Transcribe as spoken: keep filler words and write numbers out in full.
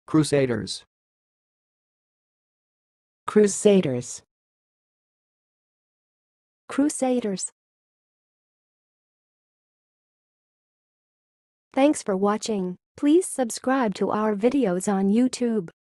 Crusaders. Crusaders. Crusaders. Thanks for watching. Please subscribe to our videos on YouTube.